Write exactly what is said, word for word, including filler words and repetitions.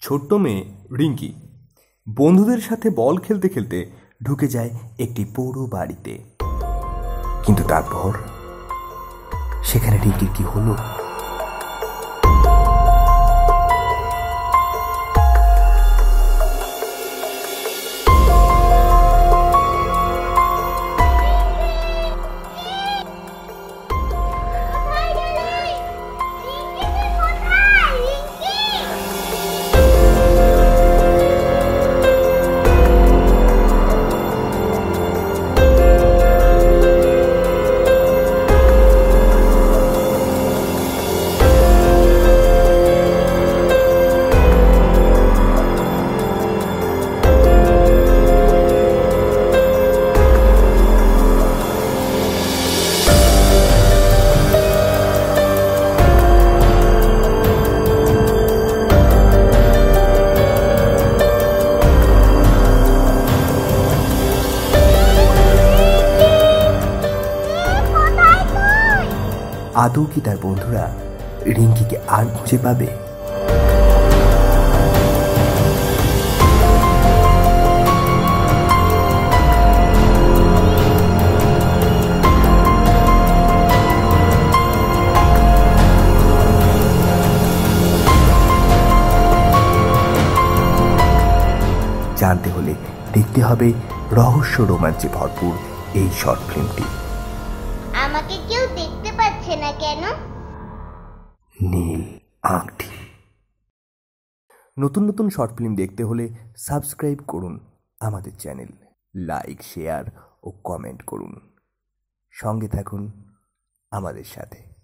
ছোট্ট মেয়ে রিঙ্কি বন্ধুদের সাথে বল খেলতে খেলতে ঢুকে যায় একটি পুরো বাড়িতে। কিন্তু তারপর সেখানে রিঙ্কির কি হলো? আদৌ কি তার বন্ধুরা রিঙ্কিকে আর খুঁজে পাবে? জানতে হলে দেখতে হবে রহস্য রোমাঞ্চে ভরপুর এই শর্ট ফিল্মটি। আমাকে কেউ দেখতে পাচ্ছে না কেন? নীল আংটি। নতুন নতুন শর্ট ফিল্ম দেখতে হলে সাবস্ক্রাইব করুন আমাদের চ্যানেল, লাইক, শেয়ার ও কমেন্ট করুন। সঙ্গে থাকুন আমাদের সাথে।